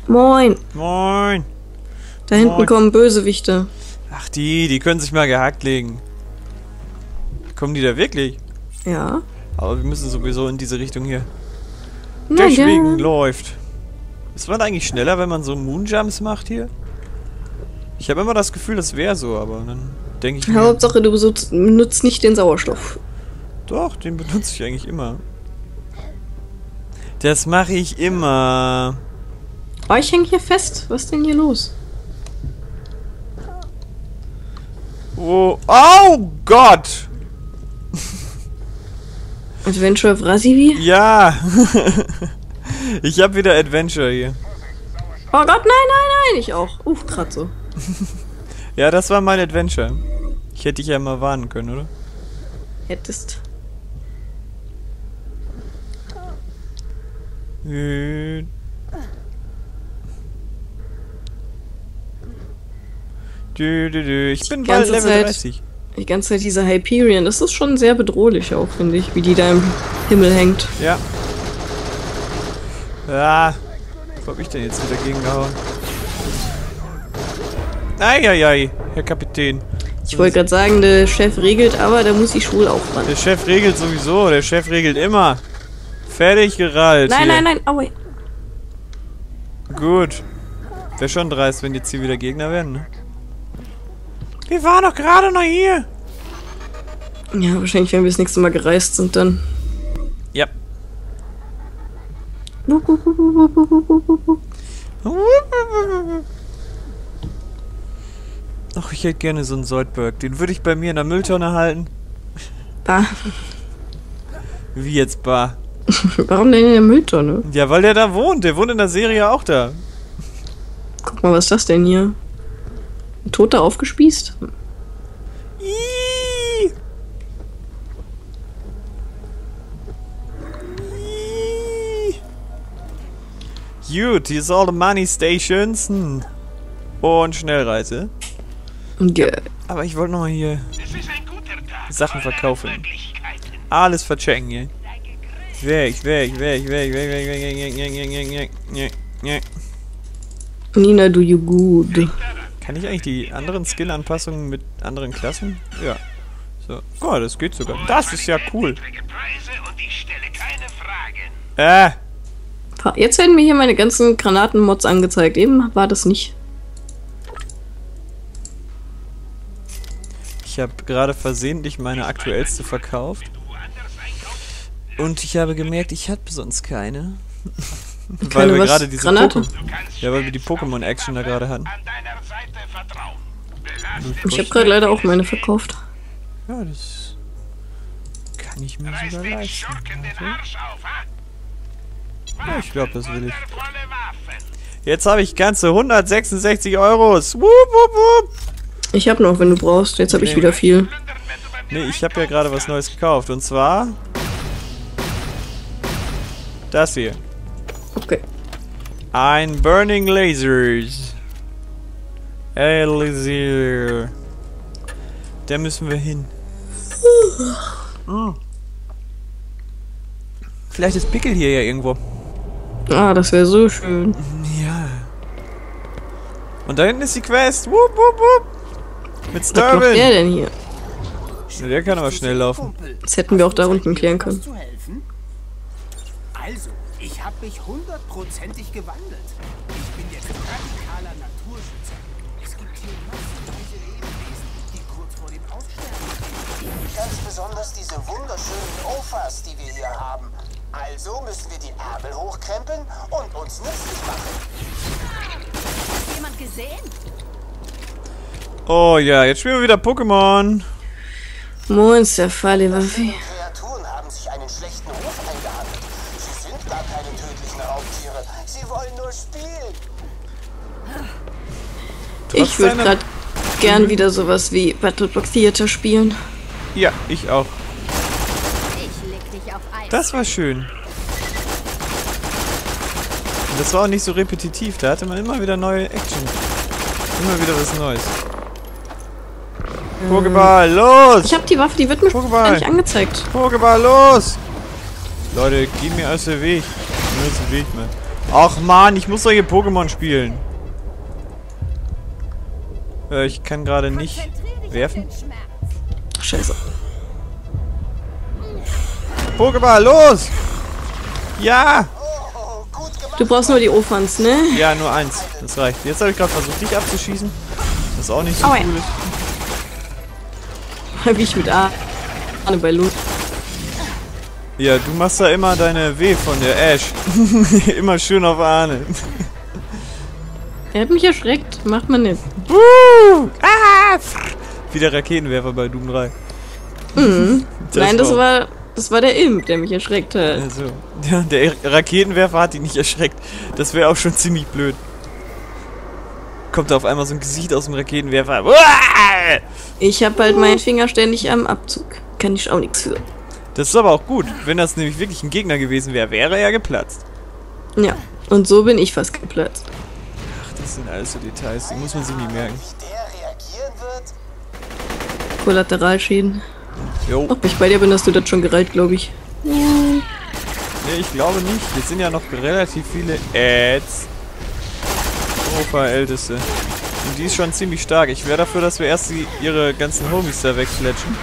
Moin. Moin. Da hinten kommen Bösewichte. Ach, die können sich mal gehackt legen. Kommen die da wirklich? Ja. Aber wir müssen sowieso in diese Richtung hier. Na Deswegen ja. läuft. Ist man eigentlich schneller, wenn man so Moonjumps macht hier? Ich habe immer das Gefühl, das wäre so, aber dann denke ich mir... Hauptsache, du benutzt nicht den Sauerstoff. Doch, den benutze ich eigentlich immer. Das mache ich immer. Oh, ich hänge hier fest. Was ist denn hier los? Oh Gott! Adventure of Rasivi? Ja! Ich habe wieder Adventure hier. Oh Gott, nein, nein, nein! Ich auch. Grad so. Ja, das war mein Adventure. Ich hätte dich ja mal warnen können, oder? Hättest. Ich bin bald Level 30. Die ganze Zeit dieser Hyperion, das ist schon sehr bedrohlich auch, finde ich, wie die da im Himmel hängt. Ja. Ja. Wo hab ich denn jetzt wieder gegengehauen? Eieiei, Herr Kapitän. Ich wollte gerade sagen, der Chef regelt, aber da muss die Schule auch ran. Der Chef regelt sowieso, der Chef regelt immer. Fertig gerallt. Nein, hier. nein, nein, aua. Gut. Wäre schon dreist, wenn jetzt hier wieder Gegner werden, ne? Wir waren doch gerade noch hier. Ja, wahrscheinlich, wenn wir das nächste Mal gereist sind, dann. Ja. Ach, ich hätte gerne so einen Soldberg. Den würde ich bei mir in der Mülltonne halten. Bah. Wie jetzt bar? Warum denn in der Mülltonne? Ja, weil der da wohnt. Der wohnt in der Serie auch da. Guck mal, was ist das denn hier? Ein Toter aufgespießt? Ihhh. Gut, hier ist all the money stations. Und Schnellreise. Ja. Aber ich wollte noch mal hier Sachen verkaufen. Alles verchecken hier. Weg. Nina, do you good? Kann ich eigentlich die anderen Skill-Anpassungen mit anderen Klassen? Ja. So. Oh, das geht sogar. Das ist ja cool. Jetzt werden mir hier meine ganzen Granatenmods angezeigt. Eben war das nicht. Ich habe gerade versehentlich meine aktuellste verkauft. Und ich habe gemerkt, ich hatte sonst keine. Weil wir gerade diese Granate? Ja, weil wir die Pokémon-Action da gerade hatten. Ich habe gerade leider auch meine verkauft. Ja, das kann ich mir sogar leisten. Ja, ich glaube, das will ich. Jetzt habe ich ganze 166 Euros. Wupp, wupp, wupp. Ich habe noch, wenn du brauchst. Jetzt habe ich wieder viel. Nee, ich habe ja gerade was Neues gekauft. Und zwar das hier. Okay. Ein Burning Lasers. Elixir. Da müssen wir hin. Vielleicht ist Pickel hier ja irgendwo. Ah, das wäre so schön. Ja. Und da hinten ist die Quest. Wupp, wupp, wupp. Mit Was macht Sturban. der denn hier? Ja, der kann aber schnell laufen. Das hätten wir auch da unten klären können. Also, ich habe mich 100%ig gewandelt. Ich bin jetzt radikaler Naturschützer. Es gibt hier massenweise Lebewesen, die kurz vor dem Aussterben stehen. Ganz besonders diese wunderschönen Ofas, die wir hier haben. Also müssen wir die Ärmel hochkrempeln und uns nützlich machen. Hat jemand gesehen? Oh ja, jetzt spielen wir wieder Pokémon. Monsterfalle Waffe. Kreaturen haben sich einen schlechten Ruf eingehandelt. Sie sind gar keine tödlichen Raubtiere. Sie wollen nur spielen. Ich würde gerade gern wieder sowas wie Battleblock Theater spielen. Ja, ich auch. Ich leg dich auf Eis. Das war schön. Und das war auch nicht so repetitiv. Da hatte man immer wieder neue Action. Immer wieder was Neues. Pokéball, los! Ich habe die Waffe, die wird mir Pokéball. gar nicht angezeigt. Pokéball, los! Leute, gib mir aus dem Weg. Mir aus dem Weg, Mann. Ach man, ich muss solche Pokémon spielen. Ich kann gerade nicht werfen. Scheiße. Pokéball, los! Ja! Du brauchst nur die Ofans, ne? Ja, nur eins. Das reicht. Jetzt habe ich gerade versucht, dich abzuschießen. Das auch nicht so Aua. cool ist. Wie ich mit Arne bei Loot. Ja, du machst da immer deine W von der Ash. Immer schön auf Arne. Er hat mich erschreckt. Macht man nicht. Wie der Raketenwerfer bei Doom 3. Mhm. Nein, das war der Imp, der mich erschreckt hat. Also, ja, der Raketenwerfer hat ihn nicht erschreckt. Das wäre auch schon ziemlich blöd. Kommt da auf einmal so ein Gesicht aus dem Raketenwerfer. Ich hab halt meinen Finger ständig am Abzug. Kann ich auch nichts für. Das ist aber auch gut. Wenn das nämlich wirklich ein Gegner gewesen wäre, wäre er geplatzt. Ja, und so bin ich fast geplatzt. Ach, das sind alles so Details, die muss man sich nicht merken. Wie der reagieren wird? Kollateralschäden. Jo. Ob ich bei dir bin, hast du das schon gereilt, glaube ich. Nee, ich glaube nicht. Jetzt sind ja noch relativ viele Ads. Opa-Älteste. Und die ist schon ziemlich stark. Ich wäre dafür, dass wir erst ihre ganzen Homies da wegfletschen.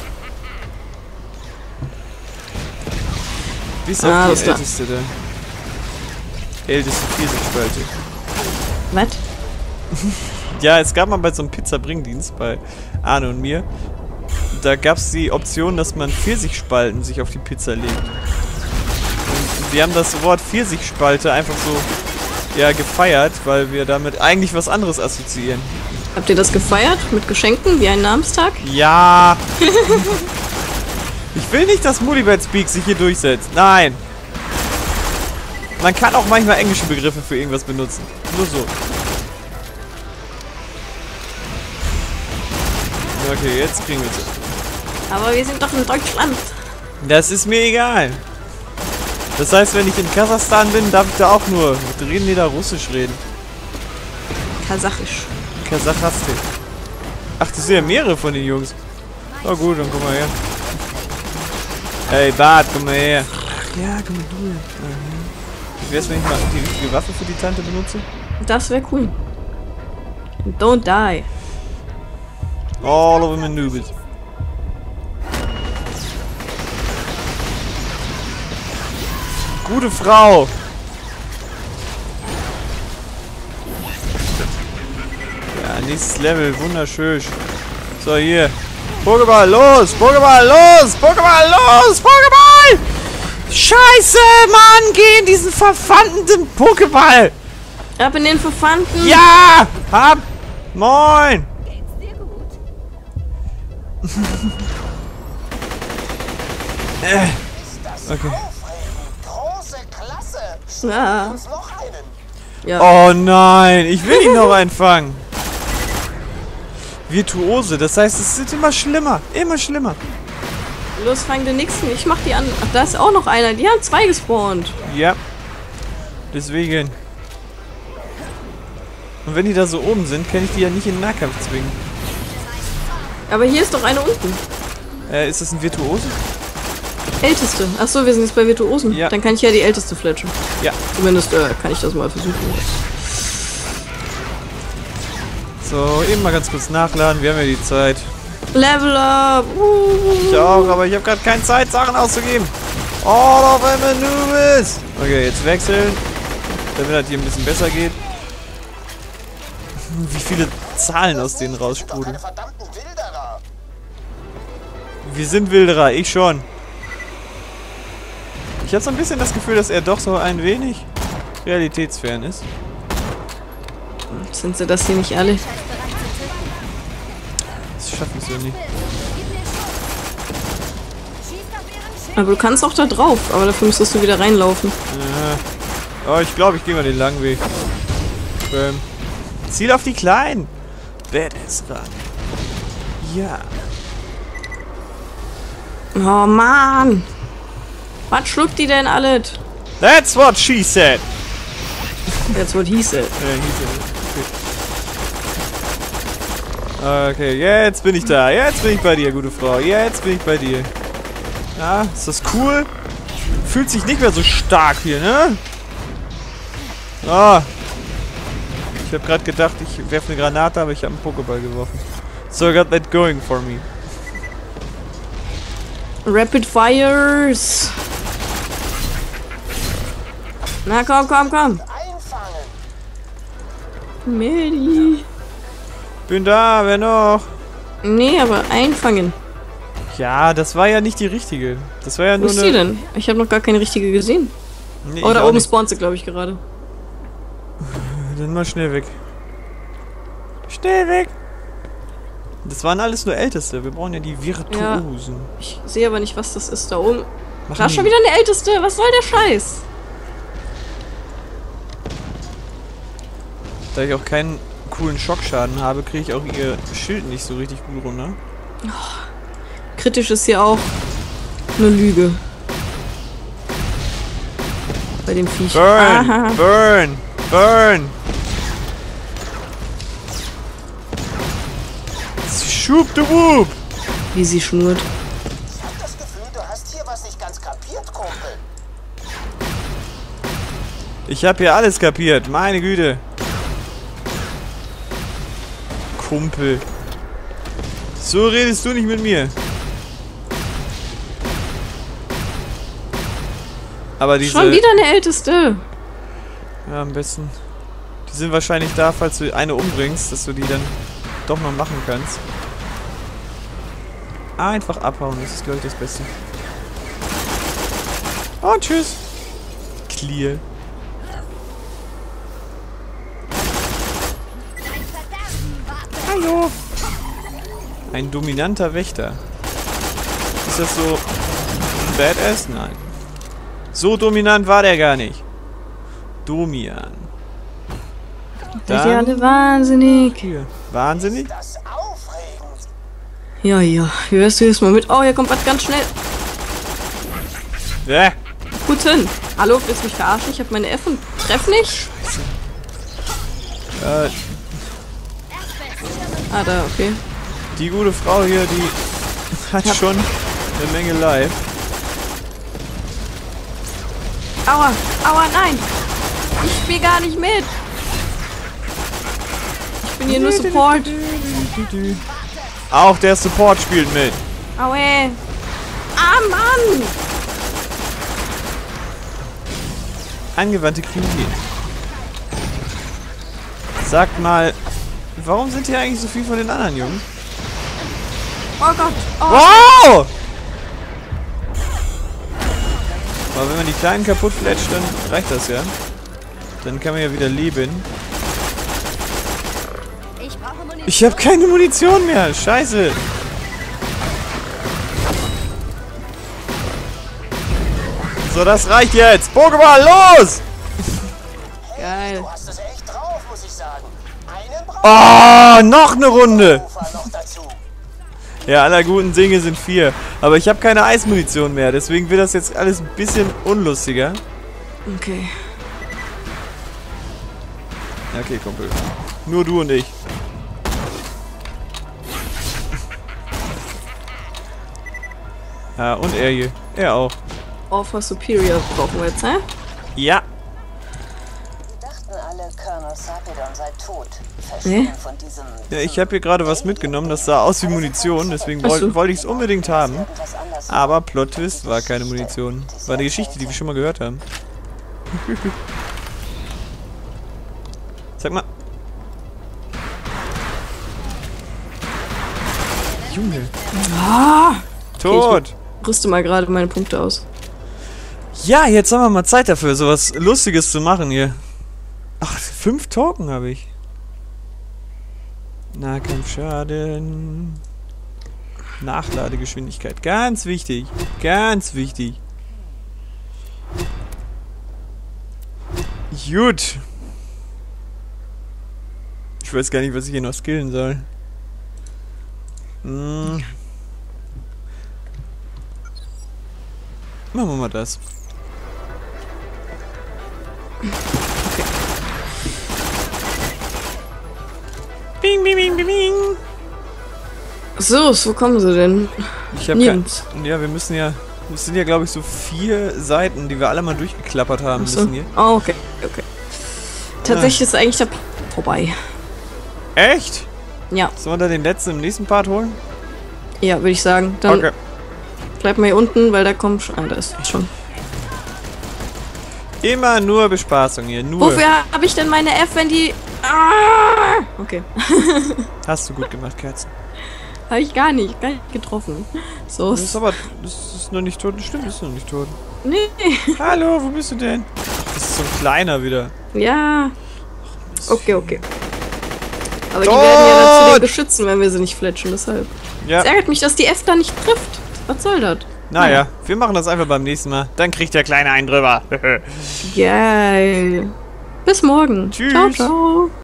Bis auf die Älteste da. Älteste Pfirsichspalte. Was? Ja, es gab mal bei so einem Pizza-Bringdienst bei Arne und mir. Da gab es die Option, dass man Pfirsichspalten sich auf die Pizza legt. Und wir haben das Wort Pfirsichspalte einfach so gefeiert, weil wir damit eigentlich was anderes assoziieren. Habt ihr das gefeiert? Mit Geschenken? Wie ein Namenstag? Ja! Ich will nicht, dass Mulibet Speak sich hier durchsetzt. Nein! Man kann auch manchmal englische Begriffe für irgendwas benutzen. Nur so. Okay, jetzt kriegen wir es. Aber wir sind doch in Deutschland. Das ist mir egal. Das heißt, wenn ich in Kasachstan bin, darf ich da auch nur reden, die da Russisch reden. Kasachisch. Kasachaste. Ach, das sind ja mehrere von den Jungs. Na gut, dann komm mal her. Hey, Bart, komm mal her. Ja, komm mal hier. Wie wär's, wenn ich mal die richtige Waffe für die Tante benutze? Das wäre cool. Don't die. All over my noobs. Gute Frau! Ja, nächstes Level, wunderschön. So, hier. Pokéball, los! Pokéball, los! Pokéball, los! Pokéball! Scheiße, Mann! Geh in diesen verfandenen Pokéball! Ab in den Verfanden. Ja! Hab! Moin! Geht's dir gut? Okay. Große Klasse. Ja. Uns noch einen. Ja. Oh nein, ich will ihn noch einfangen. Virtuose, das heißt, es wird immer schlimmer. Immer schlimmer. Los, fang den nächsten. Ich mach die an. Ach, da ist auch noch einer. Die haben 2 gespawnt. Ja. Deswegen. Und wenn die da so oben sind, kann ich die ja nicht in den Nahkampf zwingen. Aber hier ist doch einer unten. Ist das ein Virtuose? Älteste. Achso, wir sind jetzt bei Virtuosen. Ja. Dann kann ich ja die Älteste fletschen. Ja. Zumindest kann ich das mal versuchen. So, eben mal ganz kurz nachladen. Wir haben ja die Zeit. Level up! Ich auch, aber ich habe gerade keine Zeit, Sachen auszugeben. All of Anubis! Okay, jetzt wechseln. Damit das hier ein bisschen besser geht. Wie viele Zahlen aus denen raussprudeln. Keine verdammten Wilderer. Wir sind Wilderer, ich schon. Ich habe so ein bisschen das Gefühl, dass er doch so ein wenig realitätsfern ist. Sind sie das hier nicht alle? Das schaffen sie nicht. Aber du kannst auch da drauf, aber dafür müsstest du wieder reinlaufen. Oh, ich glaube, ich gehe mal den langen Weg. Ziel auf die Kleinen. Badass ran. Ja. Oh Mann! Was schluckt die denn alles? That's what she said. That's what he said. Okay, jetzt bin ich da. Jetzt bin ich bei dir, gute Frau. Jetzt bin ich bei dir. Ja, ist das cool? Fühlt sich nicht mehr so stark hier, ne? Ah! Ich habe gerade gedacht, ich werfe eine Granate, aber ich habe einen Pokéball geworfen. So I got that going for me. Rapid Fires. Na komm, komm, komm. Einfangen. Medi. Bin da, wer noch? Nee, aber einfangen. Ja, das war ja nicht die richtige. Das war ja Wo nur ist eine... die denn? Ich habe noch gar keine richtige gesehen. Nee, Oh, ich da auch oben nicht. spawnt sie, glaube ich, gerade. Dann mal schnell weg. Schnell weg! Das waren alles nur Älteste. Wir brauchen ja die Virtuosen. Ich sehe aber nicht, was das ist da oben. Machen Da ist schon die- wieder eine Älteste. Was soll der Scheiß? Da ich auch keinen coolen Schockschaden habe, kriege ich auch ihr Schild nicht so richtig gut runter. Kritisch ist hier auch eine Lüge. Bei dem Viech. Burn! Aha. Burn! Burn! Schub de Whoop! Wie sie schnurrt. Ich hab das Gefühl, du hast hier was nicht ganz kapiert, Kumpel. Ich habe hier alles kapiert, meine Güte. Kumpel. So redest du nicht mit mir. Aber diese... Schon wieder eine Älteste. Ja, am besten. Die sind wahrscheinlich da, falls du eine umbringst, dass du die dann doch noch machen kannst. Einfach abhauen, das ist, glaube ich, das Beste. Und tschüss. Clear. Hallo. Ein dominanter Wächter. Ist das so badass? Nein. So dominant war der gar nicht. Domian. Seid ihr alle wahnsinnig? Hier. Wahnsinnig? Das aufregend. Ja, ja. Wie hörst du jetzt mal mit? Oh, hier kommt was ganz schnell. Ja. Gut hin. Hallo, willst du mich verarschen? Ich habe meine F und treff nicht. Ah, da, okay. Die gute Frau hier, die hat schon eine Menge Life. Aua, aua, nein. Ich spiele gar nicht mit. Ich bin hier nur Support. Auch der Support spielt mit. Aue. Ah, Mann. Angewandte Kriminalität. Sagt mal, warum sind hier eigentlich so viel von den anderen Jungen? Oh Gott. Oh. Wow! Aber wenn man die Kleinen kaputt fletscht, dann reicht das ja. Dann kann man ja wieder leben. Ich brauche Munition. Ich habe keine Munition mehr. Scheiße. So, das reicht jetzt. Pokéball, los! Geil. Du hast es echt drauf, muss ich sagen. Einen braucht Oh, noch eine Runde. Ufer noch dazu. Ja, aller guten Dinge sind 4. Aber ich habe keine Eismunition mehr. Deswegen wird das jetzt alles ein bisschen unlustiger. Okay. Ja, okay, Kumpel. Nur du und ich. Ja, und er hier. Er auch. Offer Superior brauchen wir jetzt, hä? Ja. Wir dachten alle, Colonel Sarpedon sei tot. Nee? Verschont von diesem... Ja, ich habe hier gerade was mitgenommen. Das sah aus wie Munition. Deswegen Ach so. wollte ich es unbedingt haben. Irgendwas anders. Aber Plot Twist war keine Munition. War eine Geschichte, die wir schon mal gehört haben. Sag mal. Junge. Tot. Ich rüste mal gerade meine Punkte aus. Ja, jetzt haben wir mal Zeit dafür, sowas Lustiges zu machen hier. Ach, 5 Token habe ich. Nahkampfschaden. Nachladegeschwindigkeit. Ganz wichtig. Ganz wichtig. Gut. Ich weiß gar nicht, was ich hier noch skillen soll. Hm. Machen wir mal das. Bing, bing, bing, bing, bing. So, wo kommen sie denn? Ich habe Nirgends. ja, wir müssen ja. Es sind ja, glaube ich, so 4 Seiten, die wir alle mal durchgeklappert haben Achso. müssen hier. Oh, okay. Okay. Tatsächlich ist eigentlich der vorbei. Echt? Ja, Sollen wir da den letzten im nächsten Part holen? ja, würde ich sagen. Dann Okay. bleib mal hier unten, weil da kommt schon. Ah, da ist schon. Immer nur Bespaßung hier, nur. Wofür habe ich denn meine F, wenn die... Ah! Okay. Hast du gut gemacht, Kerzen. Habe ich gar nicht getroffen. So. Das ist aber, das ist noch nicht tot. Stimmt, ist noch nicht tot. Nee. Hallo, wo bist du denn? Das ist so ein kleiner wieder. Ja. Okay. Aber die werden ja dazu den beschützen, wenn wir sie nicht fletschen, deshalb. Ja. Es ärgert mich, dass die F da nicht trifft. Was soll das? Naja, wir machen das einfach beim nächsten Mal. Dann kriegt der Kleine einen drüber. Geil. Bis morgen. Tschüss. Ciao, ciao.